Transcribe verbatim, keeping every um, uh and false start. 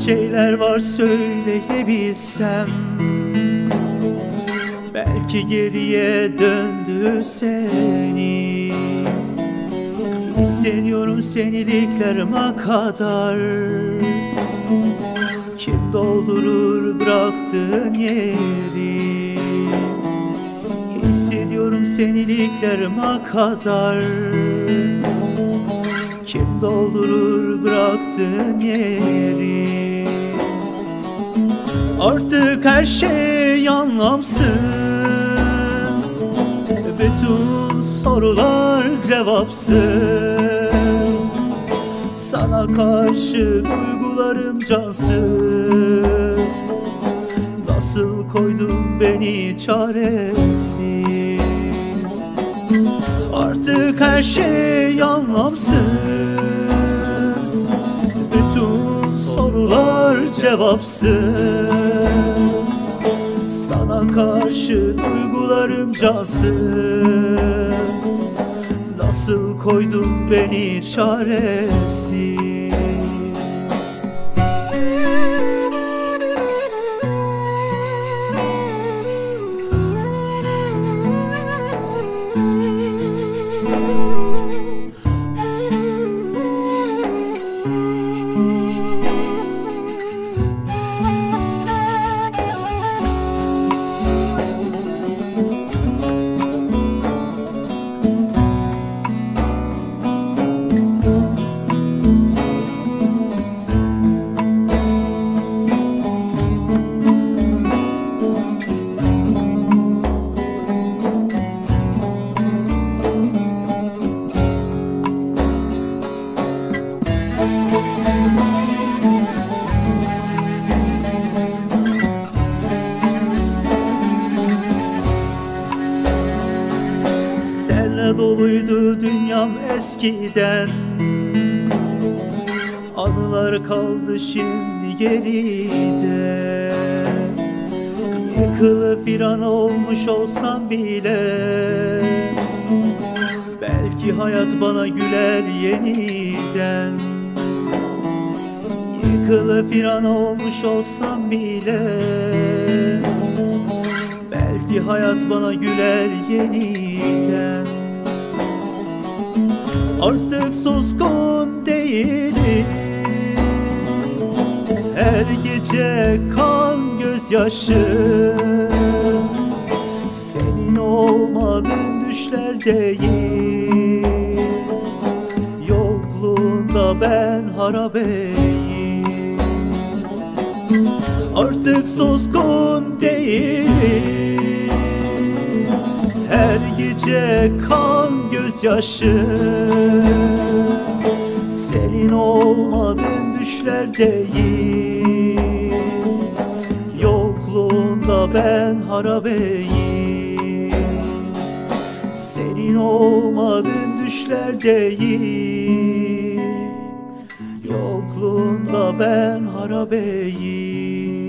şeyler var söyleyebilsem, belki geriye döndü seni. Hissediyorum seniliklerime kadar. Kim doldurur bıraktığın yeri? Hissediyorum seniliklerime kadar. Kim doldurur bıraktığın yeri? Artık her şey anlamsız, bütün sorular cevapsız. Sana karşı duygularım cansız. Nasıl koydun beni çaresiz? Artık her şey anlamsız, bütün sorular cevapsız. Sana karşı duygularım cansız. Nasıl koydun beni çaresiz? Senle doluydu dünyam eskiden. Anılar kaldı şimdi geride. Yıkılıp firan olmuş olsam bile, belki hayat bana güler yeniden. Yıkılıp firan olmuş olsam bile, belki hayat bana güler yeniden. Artık suskun değilim, her gece kan gözyaşı. Senin olmadığın düşlerdeyim, yokluğunda ben harabeyim. Artık suskun değilim, her gece kan gözyaşı. Senin olmadığın düşlerdeyim, yokluğunda ben harabeyim. Senin olmadığın düşlerdeyim, yokluğunda ben harabeyim.